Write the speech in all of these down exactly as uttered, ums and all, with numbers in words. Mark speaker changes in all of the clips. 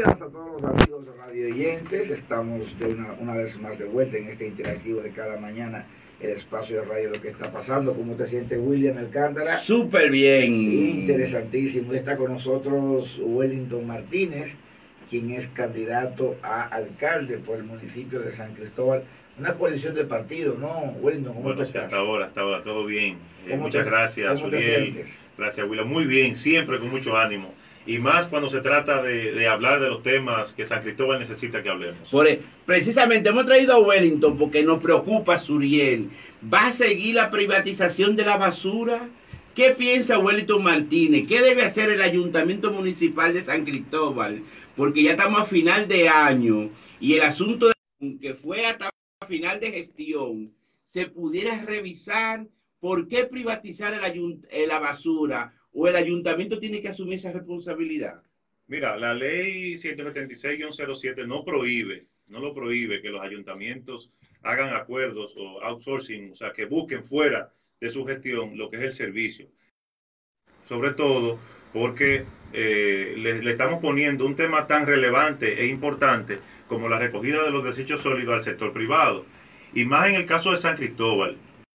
Speaker 1: días a todos los amigos radioyentes. Estamos de una, una vez más de vuelta en este interactivo de cada mañana, el espacio de radio, lo que está pasando. ¿Cómo te sientes, William Alcántara?
Speaker 2: Súper bien.
Speaker 1: Interesantísimo. Está con nosotros Wellington Martínez, quien es candidato a alcalde por el municipio de San Cristóbal. Una coalición de partidos, ¿no, Wellington? ¿Cómo
Speaker 3: bueno,
Speaker 1: te estás?
Speaker 3: hasta ahora, hasta ahora, todo bien. Eh, muchas
Speaker 1: te,
Speaker 3: gracias,
Speaker 1: ¿cómo te
Speaker 3: Uriel.
Speaker 1: sientes?
Speaker 3: Gracias, William. Muy bien, siempre con mucho ánimo. Y más cuando se trata de, de hablar de los temas que San Cristóbal necesita que hablemos.
Speaker 2: Por, precisamente hemos traído a Wellington porque nos preocupa, Suriel. ¿Va a seguir la privatización de la basura? ¿Qué piensa Wellington Martínez? ¿Qué debe hacer el Ayuntamiento Municipal de San Cristóbal? Porque ya estamos a final de año y el asunto de que fue hasta final de gestión se pudiera revisar. ¿Por qué privatizar el ayunt la basura? ¿O el ayuntamiento tiene que asumir esa responsabilidad?
Speaker 3: Mira, la ley ciento setenta y seis guión cero siete no prohíbe, no lo prohíbe que los ayuntamientos hagan acuerdos o outsourcing, o sea, que busquen fuera de su gestión lo que es el servicio. Sobre todo porque eh, le, le estamos poniendo un tema tan relevante e importante como la recogida de los desechos sólidos al sector privado. Y más en el caso de San Cristóbal.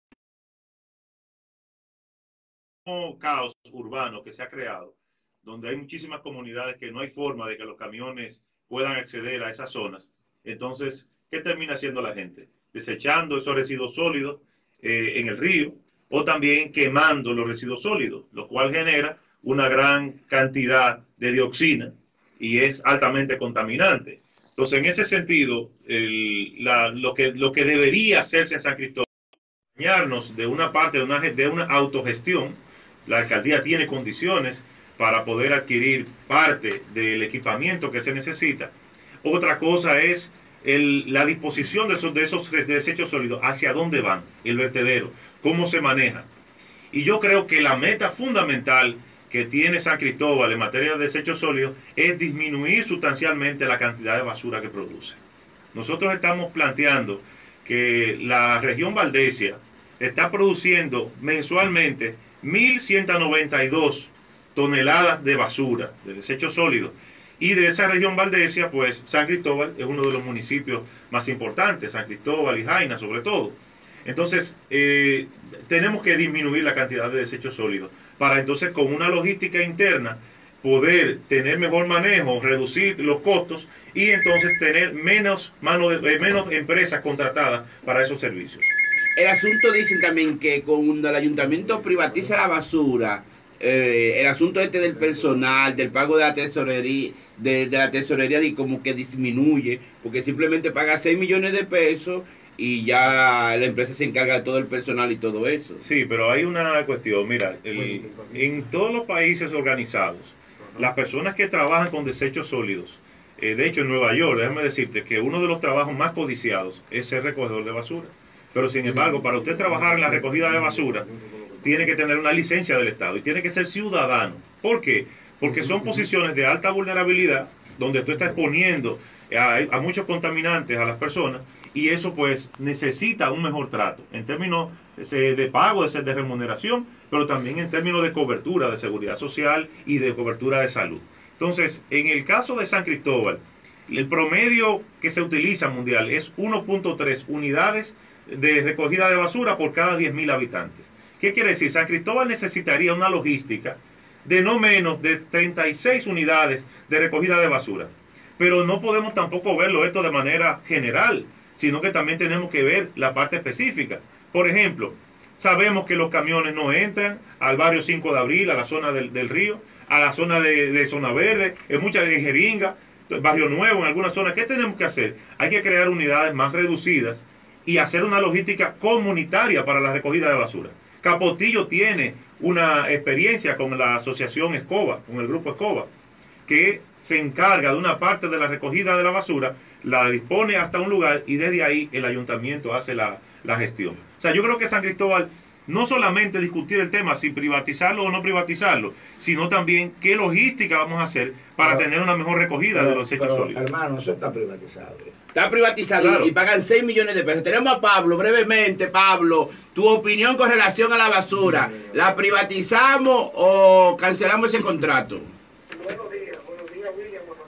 Speaker 3: Un caos urbano que se ha creado, donde hay muchísimas comunidades que no hay forma de que los camiones puedan acceder a esas zonas. Entonces, ¿qué termina haciendo la gente? Desechando esos residuos sólidos eh, en el río, o también quemando los residuos sólidos, lo cual genera una gran cantidad de dioxina y es altamente contaminante. Entonces, en ese sentido, el, la, lo, que, lo que debería hacerse en San Cristóbal, acompañarnos de una parte de una, de una autogestión. La alcaldía tiene condiciones para poder adquirir parte del equipamiento que se necesita. Otra cosa es el, la disposición de esos, de esos desechos sólidos, hacia dónde van, el vertedero, cómo se maneja. Y yo creo que la meta fundamental que tiene San Cristóbal en materia de desechos sólidos es disminuir sustancialmente la cantidad de basura que produce. Nosotros estamos planteando que la región Valdesia está produciendo mensualmente mil ciento noventa y dos toneladas de basura, de desechos sólidos. Y de esa región Valdesia, pues San Cristóbal es uno de los municipios más importantes, San Cristóbal y Jaina sobre todo. Entonces, eh, tenemos que disminuir la cantidad de desechos sólidos para entonces con una logística interna poder tener mejor manejo, reducir los costos y entonces tener menos, mano de, menos empresas contratadas para esos servicios.
Speaker 2: El asunto dicen también que cuando el ayuntamiento privatiza la basura, eh, el asunto este del personal, del pago de la tesorería, de, de la tesorería y como que disminuye, porque simplemente paga seis millones de pesos y ya la empresa se encarga de todo el personal y todo eso.
Speaker 3: Sí, pero hay una cuestión, mira, el, en todos los países organizados, las personas que trabajan con desechos sólidos, eh, de hecho en Nueva York, déjame decirte que uno de los trabajos más codiciados es ser recogedor de basura. Pero sin embargo, para usted trabajar en la recogida de basura, tiene que tener una licencia del Estado y tiene que ser ciudadano. ¿Por qué? Porque son posiciones de alta vulnerabilidad, donde tú estás exponiendo a, a muchos contaminantes a las personas, y eso pues necesita un mejor trato, en términos de pago, de, de remuneración, pero también en términos de cobertura de seguridad social y de cobertura de salud. Entonces, en el caso de San Cristóbal, el promedio que se utiliza mundial es uno punto tres unidades de recogida de basura por cada diez mil habitantes. ¿Qué quiere decir? San Cristóbal necesitaría una logística de no menos de treinta y seis unidades de recogida de basura. Pero no podemos tampoco verlo esto de manera general, sino que también tenemos que ver la parte específica. Por ejemplo, sabemos que los camiones no entran al barrio cinco de abril, a la zona del, del río, a la zona de, de zona verde, en muchas de Jeringa, Barrio Nuevo, en algunas zonas. ¿Qué tenemos que hacer? Hay que crear unidades más reducidas y hacer una logística comunitaria para la recogida de basura. Capotillo tiene una experiencia con la asociación Escoba, con el grupo Escoba, que se encarga de una parte de la recogida de la basura, la dispone hasta un lugar y desde ahí el ayuntamiento hace la, la gestión. O sea, yo creo que San Cristóbal no solamente discutir el tema si privatizarlo o no privatizarlo, sino también qué logística vamos a hacer para pero, tener una mejor recogida
Speaker 1: pero,
Speaker 3: de los desechos sólidos.
Speaker 1: Hermano, eso está privatizado.
Speaker 2: Está privatizado, claro. Y pagan seis millones de pesos. Tenemos a Pablo, brevemente, Pablo, tu opinión con relación a la basura. ¿La privatizamos o cancelamos ese contrato?
Speaker 4: Buenos días, buenos días, William, buenos días,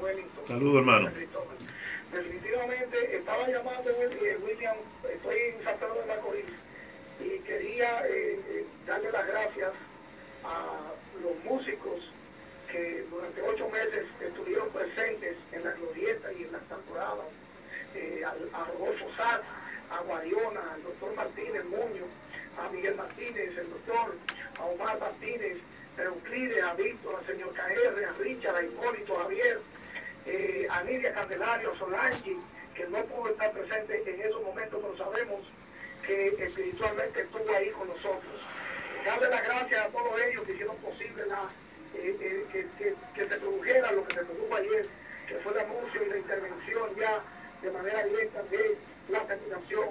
Speaker 4: Wellington.
Speaker 3: Saludos, hermano.
Speaker 4: Definitivamente estaba llamando eh, William, estoy en San Pedro de Macorís y quería eh, eh, darle las gracias a los músicos que durante ocho meses estuvieron presentes en las glorietas y en las temporadas, eh, a, a Rodolfo Sá, a Guariona, al doctor Martínez Muñoz, a Miguel Martínez, el doctor, a Omar Martínez, a Euclides, a Víctor, al señor K R, a Richard, a Hipólito, a Javier, eh, a Nidia Candelario, a Solange, que no pudo estar presente en esos momentos, pero sabemos que espiritualmente estuvo ahí con nosotros. Darle las gracias a todos ellos que hicieron posible la, eh, eh, que, que, que se produjera lo que se produjo ayer, que fue el anuncio y la intervención ya de manera directa de la terminación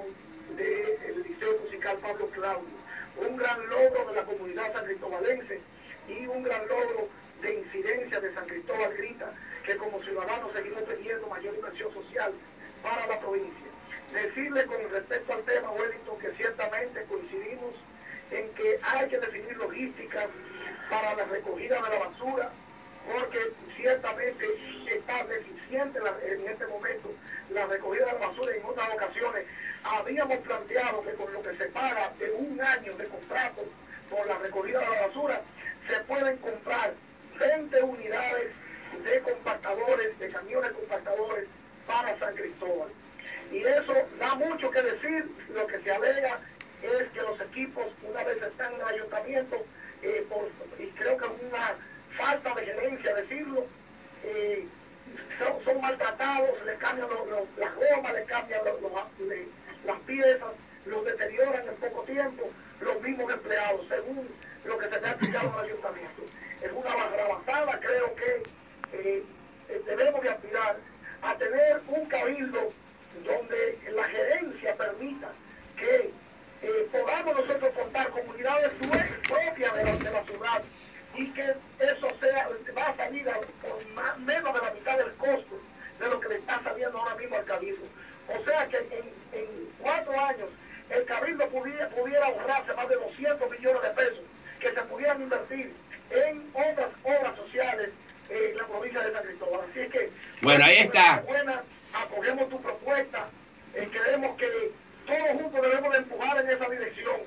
Speaker 4: del Liceo Musical Pablo Claudio. Un gran logro de la comunidad san cristobalense y un gran logro de incidencia de San Cristóbal Grita, que como ciudadanos seguimos pidiendo mayor inversión social para la provincia. Decirle con respecto al tema, Wellington, que ciertamente coincidimos en que hay que definir logísticas para la recogida de la basura, porque ciertamente está deficiente la, en este momento la recogida de la basura. En otras ocasiones habíamos planteado que con lo que se paga de un año de contrato por la recogida de la basura, se pueden comprar veinte unidades de compactadores, de camiones compactadores para San Cristóbal. Y eso da mucho que decir. Lo que se alega es que los equipos, una vez están en el ayuntamiento, eh, por, y creo que es una falta de gerencia decirlo, eh, son, son maltratados, le cambian lo, lo, las gomas, le cambian lo, lo, le, las piezas, los deterioran en poco tiempo, los mismos empleados, según lo que se me ha explicado en el ayuntamiento. Es una barrabasada. Creo que eh, debemos de aspirar a tener un cabildo donde la gerencia permita que eh, podamos nosotros contar con unidades propias de la, de la ciudad, y que eso sea, va a salir a, por más, menos de la mitad del costo de lo que le está saliendo ahora mismo al cabildo. O sea que en, en cuatro años el cabildo pudiera, pudiera ahorrarse más de doscientos millones de pesos que se pudieran invertir en otras obras sociales en la provincia de San Cristóbal. Así es que,
Speaker 2: bueno, ahí está.
Speaker 4: Buena, acogemos tu propuesta, eh, creemos que todos juntos debemos de empujar en esa dirección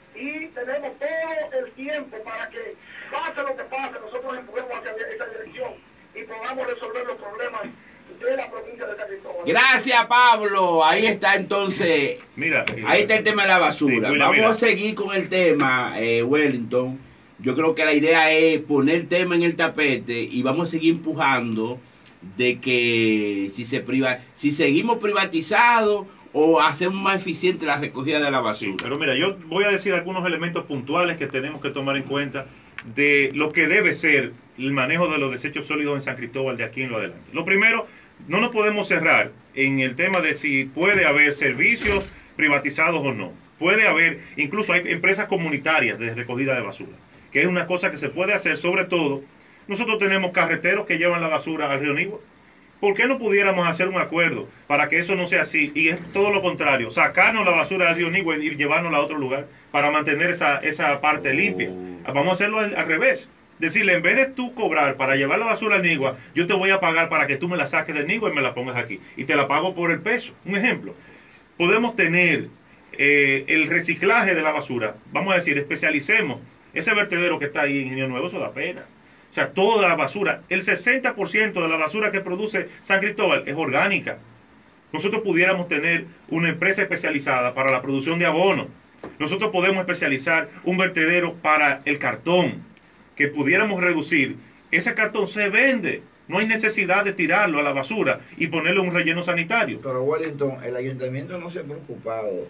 Speaker 4: y tenemos todo el tiempo para que pase lo que pase, nosotros empujemos hacia esa dirección y podamos resolver los problemas de la provincia de San Cristóbal.
Speaker 2: Gracias, Pablo. Ahí está entonces.
Speaker 3: Mira,
Speaker 2: ahí está el tema de la basura.
Speaker 3: Sí, mira,
Speaker 2: Vamos
Speaker 3: mira.
Speaker 2: a seguir con el tema, eh, Wellington. Yo creo que la idea es poner el tema en el tapete y vamos a seguir empujando de que si se priva, si seguimos privatizados o hacemos más eficiente la recogida de la basura.
Speaker 3: Sí, pero mira, yo voy a decir algunos elementos puntuales que tenemos que tomar en cuenta de lo que debe ser el manejo de los desechos sólidos en San Cristóbal de aquí en lo adelante. Lo primero, no nos podemos cerrar en el tema de si puede haber servicios privatizados o no. Puede haber, incluso hay empresas comunitarias de recogida de basura, que es una cosa que se puede hacer. Sobre todo, nosotros tenemos carreteros que llevan la basura al río Nigua. ¿Por qué no pudiéramos hacer un acuerdo para que eso no sea así? Y es todo lo contrario, sacarnos la basura del río Nigua y llevárnosla a otro lugar para mantener esa, esa parte limpia. Vamos a hacerlo al, al revés. Decirle, en vez de tú cobrar para llevar la basura al Nigua, yo te voy a pagar para que tú me la saques del Nigua y me la pongas aquí. Y te la pago por el peso. Un ejemplo. Podemos tener eh, el reciclaje de la basura. Vamos a decir, especialicemos ese vertedero que está ahí en Ingenio Nuevo. Eso da pena. O sea, toda la basura, el sesenta por ciento de la basura que produce San Cristóbal es orgánica. Nosotros pudiéramos tener una empresa especializada para la producción de abono. Nosotros podemos especializar un vertedero para el cartón, que pudiéramos reducir. Ese cartón se vende. No hay necesidad de tirarlo a la basura y ponerle un relleno sanitario.
Speaker 1: Pero Wellington, el ayuntamiento no se ha preocupado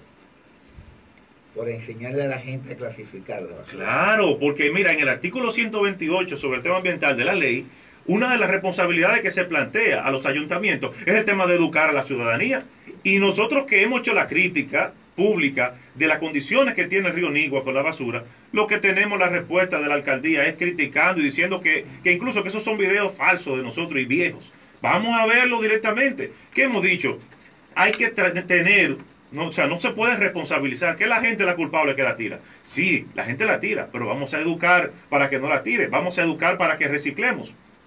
Speaker 1: por enseñarle a la gente a clasificar la basura.
Speaker 3: Claro, porque mira, en el artículo ciento veintiocho sobre el tema ambiental de la ley, una de las responsabilidades que se plantea a los ayuntamientos es el tema de educar a la ciudadanía. Y nosotros que hemos hecho la crítica pública de las condiciones que tiene el río Nigua con la basura, lo que tenemos la respuesta de la alcaldía es criticando y diciendo que, que incluso que esos son videos falsos de nosotros y viejos. Vamos a verlo directamente. ¿Qué hemos dicho? Hay que tener... No, o sea, no se puede responsabilizar que la gente es la culpable que la tira. Sí, la gente la tira, pero vamos a educar para que no la tire. Vamos a educar para que reciclemos.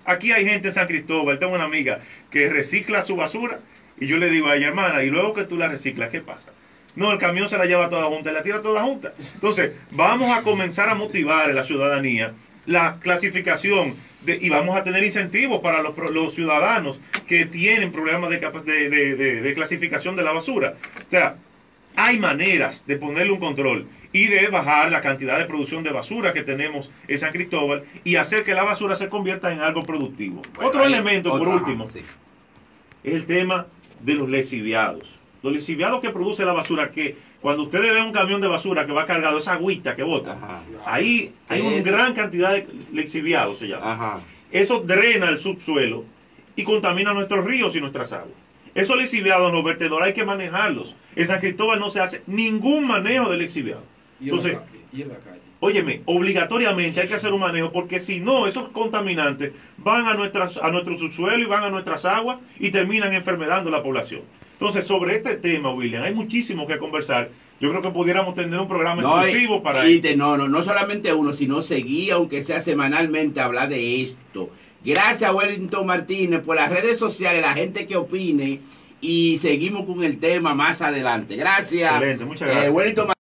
Speaker 3: Aquí hay gente en San Cristóbal, tengo una amiga que recicla su basura y yo le digo a ella, hermana, y luego que tú la reciclas, ¿qué pasa? No, el camión se la lleva toda junta y la tira toda junta. Entonces, vamos a comenzar a motivar a la ciudadanía la clasificación de, y vamos a tener incentivos para los, los ciudadanos que tienen problemas de, de, de, de, de clasificación de la basura. O sea, hay maneras de ponerle un control y de bajar la cantidad de producción de basura que tenemos en San Cristóbal y hacer que la basura se convierta en algo productivo. Bueno, otro elemento, otro, por último, ajá, sí, es el tema de los lixiviados. Los lixiviados que produce la basura, que cuando ustedes ven un camión de basura que va cargado, esa agüita que bota, ajá, ahí hay una gran cantidad de lixiviados, se llama. Ajá. Eso drena el subsuelo y contamina nuestros ríos y nuestras aguas. Esos lixiviados, los vertedores, hay que manejarlos. En San Cristóbal no se hace ningún manejo de lixiviados. Entonces, ¿y en la calle? Óyeme, obligatoriamente hay que hacer un manejo, porque si no, esos contaminantes van a, nuestras, a nuestro subsuelo y van a nuestras aguas y terminan enfermedando a la población. Entonces, sobre este tema, William, hay muchísimo que conversar. Yo creo que pudiéramos tener un programa no, exclusivo para
Speaker 2: y te, no, no, no solamente uno, sino seguir, aunque sea semanalmente, hablar de esto. Gracias, Wellington Martínez, por las redes sociales, la gente que opine, y seguimos con el tema más adelante. Gracias.
Speaker 3: Excelente, muchas gracias. Eh, Wellington